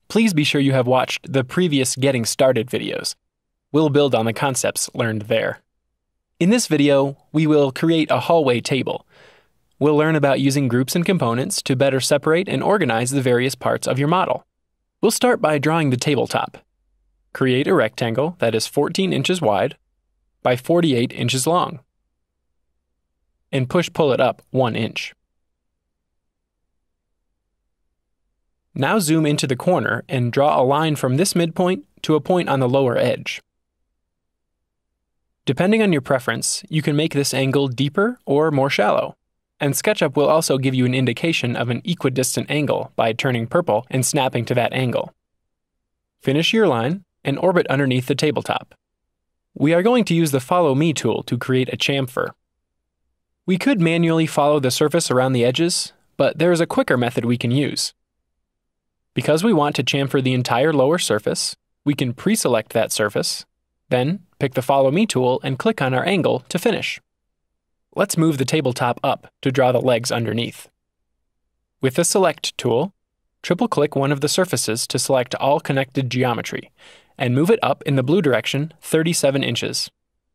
please be sure you have watched the previous Getting Started videos. We'll build on the concepts learned there. In this video, we will create a hallway table. We'll learn about using groups and components to better separate and organize the various parts of your model. We'll start by drawing the tabletop. Create a rectangle that is 14 inches wide by 48 inches long, and push-pull it up 1 inch. Now zoom into the corner and draw a line from this midpoint to a point on the lower edge. Depending on your preference, you can make this angle deeper or more shallow, and SketchUp will also give you an indication of an equidistant angle by turning purple and snapping to that angle. Finish your line and orbit underneath the tabletop. We are going to use the Follow Me tool to create a chamfer. We could manually follow the surface around the edges, but there is a quicker method we can use. Because we want to chamfer the entire lower surface, we can pre-select that surface, then pick the Follow Me tool and click on our angle to finish. Let's move the tabletop up to draw the legs underneath. With the Select tool, triple-click one of the surfaces to select all connected geometry, and move it up in the blue direction 37 inches.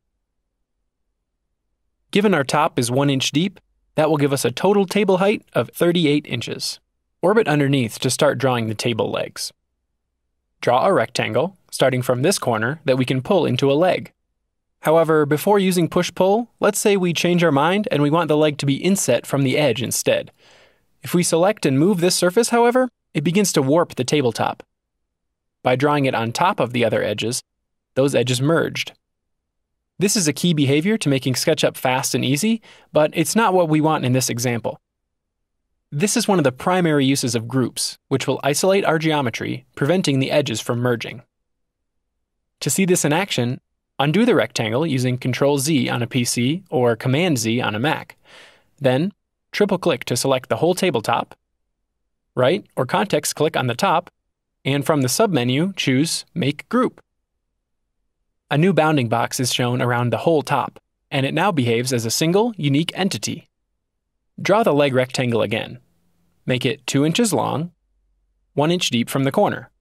Given our top is 1 inch deep, that will give us a total table height of 38 inches. Orbit underneath to start drawing the table legs. Draw a rectangle, starting from this corner, that we can pull into a leg. However, before using push-pull, let's say we change our mind and we want the leg to be inset from the edge instead. If we select and move this surface, however, it begins to warp the tabletop. By drawing it on top of the other edges, those edges merged. This is a key behavior to making SketchUp fast and easy, but it's not what we want in this example. This is one of the primary uses of groups, which will isolate our geometry, preventing the edges from merging. To see this in action, undo the rectangle using Ctrl-Z on a PC or Command-Z on a Mac. Then, triple-click to select the whole tabletop, right or context click on the top, and from the submenu, choose Make Group. A new bounding box is shown around the whole top, and it now behaves as a single, unique entity. Draw the leg rectangle again. Make it 2 inches long, 1 inch deep from the corner.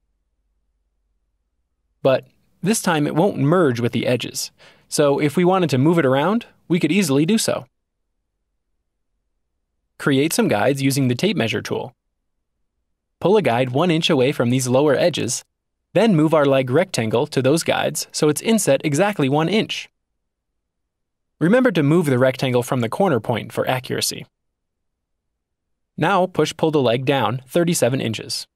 But this time it won't merge with the edges, so if we wanted to move it around, we could easily do so. Create some guides using the tape measure tool. Pull a guide 1 inch away from these lower edges, then move our leg rectangle to those guides so it's inset exactly 1 inch. Remember to move the rectangle from the corner point for accuracy. Now push-pull the leg down 37 inches.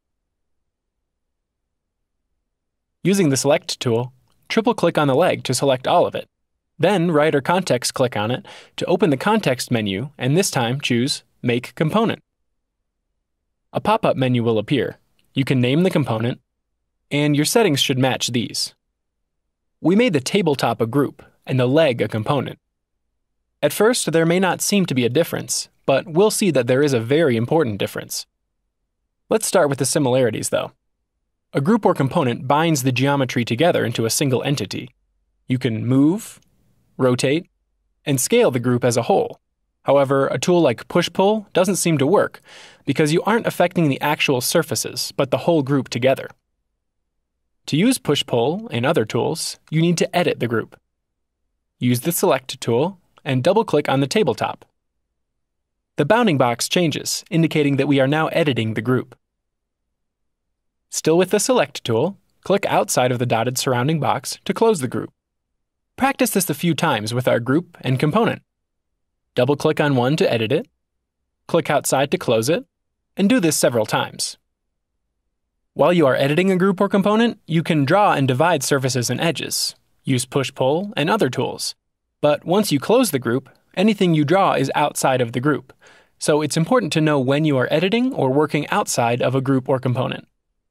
Using the Select tool, triple-click on the leg to select all of it. Then right or context click on it to open the context menu and this time choose Make Component. A pop-up menu will appear. You can name the component, and your settings should match these. We made the tabletop a group and the leg a component. At first, there may not seem to be a difference, but we'll see that there is a very important difference. Let's start with the similarities, though. A group or component binds the geometry together into a single entity. You can move, rotate, and scale the group as a whole. However, a tool like push-pull doesn't seem to work because you aren't affecting the actual surfaces, but the whole group together. To use push-pull and other tools, you need to edit the group. Use the Select tool and double-click on the tabletop. The bounding box changes, indicating that we are now editing the group. Still with the Select tool, click outside of the dotted surrounding box to close the group. Practice this a few times with our group and component. Double-click on one to edit it, click outside to close it, and do this several times. While you are editing a group or component, you can draw and divide surfaces and edges, use push-pull and other tools. But once you close the group, anything you draw is outside of the group, so it's important to know when you are editing or working outside of a group or component.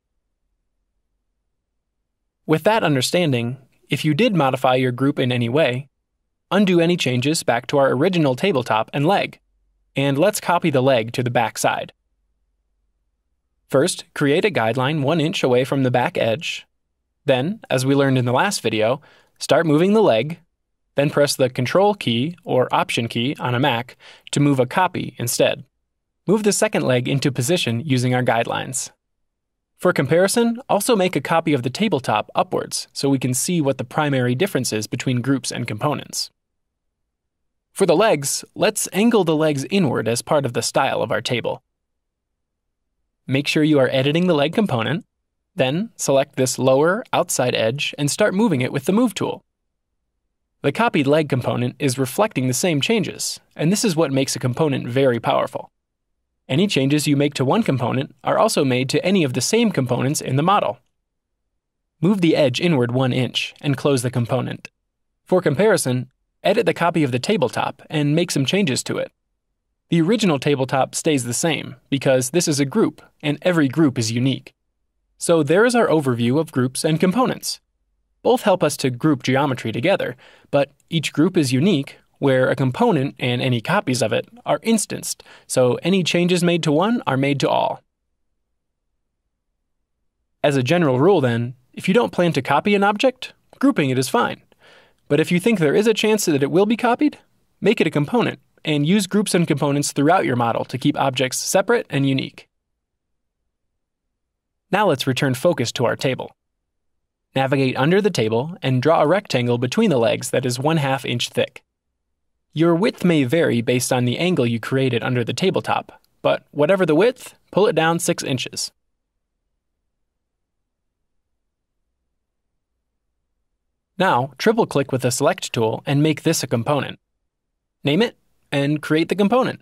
With that understanding, if you did modify your group in any way, undo any changes back to our original tabletop and leg, and let's copy the leg to the back side. First, create a guideline 1 inch away from the back edge. Then, as we learned in the last video, start moving the leg, then press the Control key or Option key on a Mac to move a copy instead. Move the second leg into position using our guidelines. For comparison, also make a copy of the tabletop upwards so we can see what the primary difference is between groups and components. For the legs, let's angle the legs inward as part of the style of our table. Make sure you are editing the leg component, then select this lower outside edge and start moving it with the Move tool. The copied leg component is reflecting the same changes, and this is what makes a component very powerful. Any changes you make to one component are also made to any of the same components in the model. Move the edge inward 1 inch and close the component. For comparison, edit the copy of the tabletop and make some changes to it. The original tabletop stays the same because this is a group and every group is unique. So there is our overview of groups and components. Both help us to group geometry together, but each group is unique, where a component and any copies of it are instanced, so any changes made to one are made to all. As a general rule then, if you don't plan to copy an object, grouping it is fine. But if you think there is a chance that it will be copied, make it a component, and use groups and components throughout your model to keep objects separate and unique. Now let's return focus to our table. Navigate under the table and draw a rectangle between the legs that is 1/2 inch thick. Your width may vary based on the angle you created under the tabletop, but whatever the width, pull it down 6 inches. Now, triple-click with the Select tool and make this a component. Name it, and create the component.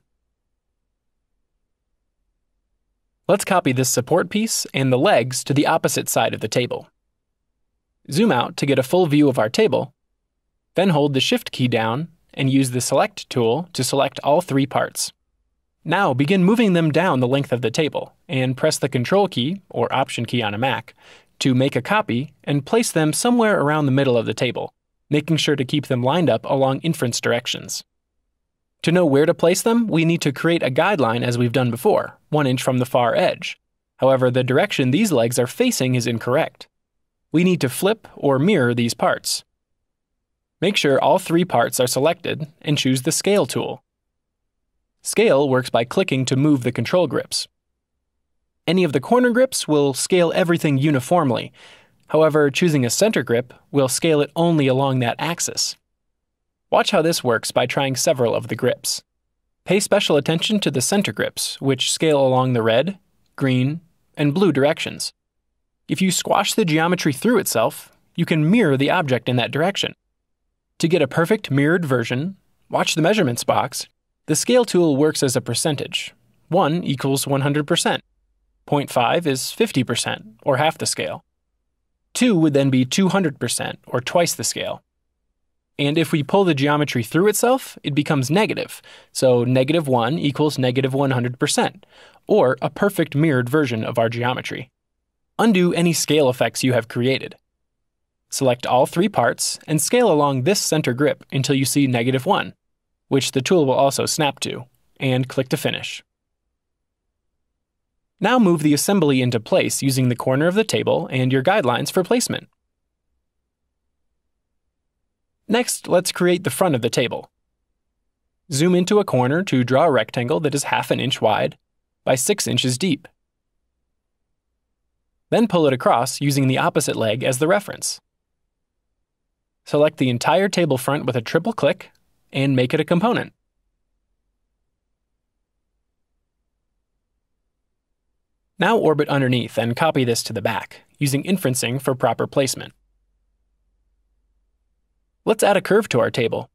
Let's copy this support piece and the legs to the opposite side of the table. Zoom out to get a full view of our table, then hold the Shift key down and use the Select tool to select all 3 parts. Now begin moving them down the length of the table and press the Control key, or Option key on a Mac, to make a copy and place them somewhere around the middle of the table, making sure to keep them lined up along inference directions. To know where to place them, we need to create a guideline as we've done before, 1 inch from the far edge. However, the direction these legs are facing is incorrect. We need to flip or mirror these parts. Make sure all 3 parts are selected and choose the Scale tool. Scale works by clicking to move the control grips. Any of the corner grips will scale everything uniformly. However, choosing a center grip will scale it only along that axis. Watch how this works by trying several of the grips. Pay special attention to the center grips, which scale along the red, green, and blue directions. If you squash the geometry through itself, you can mirror the object in that direction. To get a perfect mirrored version, watch the measurements box. The Scale tool works as a percentage. 1 equals 100%. 0.5 is 50%, or half the scale. 2 would then be 200%, or twice the scale. And if we pull the geometry through itself, it becomes negative, so -1 equals -100%, or a perfect mirrored version of our geometry. Undo any scale effects you have created. Select all 3 parts and scale along this center grip until you see -1, which the tool will also snap to, and click to finish. Now move the assembly into place using the corner of the table and your guidelines for placement. Next, let's create the front of the table. Zoom into a corner to draw a rectangle that is 1/2 inch wide by 6 inches deep. Then pull it across using the opposite leg as the reference. Select the entire table front with a triple click and make it a component. Now orbit underneath and copy this to the back, using inferencing for proper placement. Let's add a curve to our table.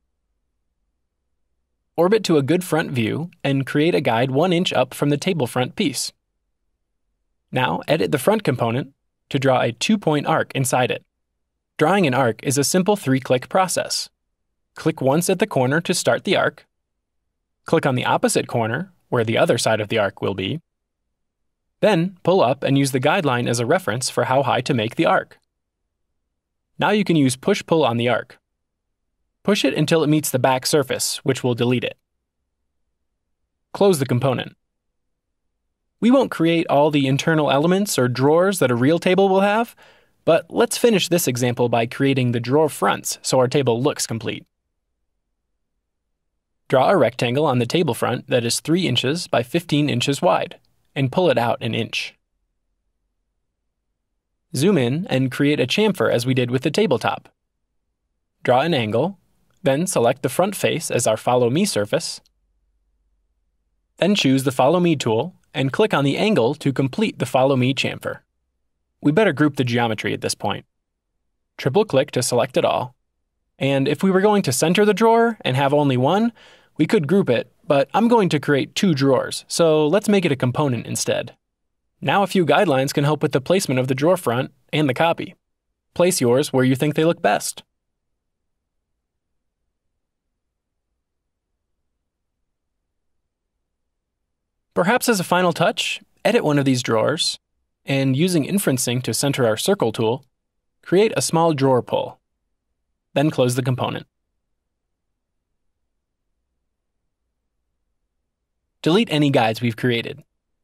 Orbit to a good front view and create a guide 1 inch up from the table front piece. Now edit the front component to draw a 2-point arc inside it. Drawing an arc is a simple 3-click process. Click once at the corner to start the arc. Click on the opposite corner, where the other side of the arc will be. Then pull up and use the guideline as a reference for how high to make the arc. Now you can use push-pull on the arc. Push it until it meets the back surface, which will delete it. Close the component. We won't create all the internal elements or drawers that a real table will have, but let's finish this example by creating the drawer fronts so our table looks complete. Draw a rectangle on the table front that is 3 inches by 15 inches wide, and pull it out 1 inch. Zoom in and create a chamfer as we did with the tabletop. Draw an angle, then select the front face as our Follow Me surface. Then choose the Follow Me tool and click on the angle to complete the Follow Me chamfer. We better group the geometry at this point. Triple-click to select it all. And if we were going to center the drawer and have only one, we could group it, but I'm going to create 2 drawers, so let's make it a component instead. Now a few guidelines can help with the placement of the drawer front and the copy. Place yours where you think they look best. Perhaps as a final touch, edit one of these drawers, and using inferencing to center our circle tool, create a small drawer pull. Then close the component. Delete any guides we've created.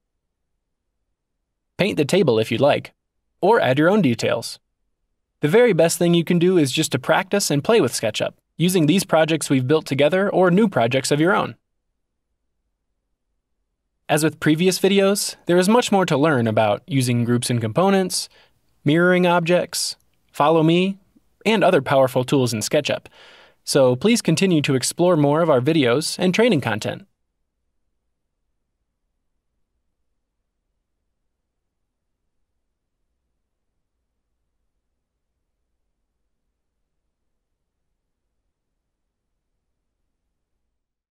Paint the table if you'd like, or add your own details. The very best thing you can do is just to practice and play with SketchUp, using these projects we've built together or new projects of your own. As with previous videos, there is much more to learn about using groups and components, mirroring objects, Follow Me, and other powerful tools in SketchUp. So please continue to explore more of our videos and training content.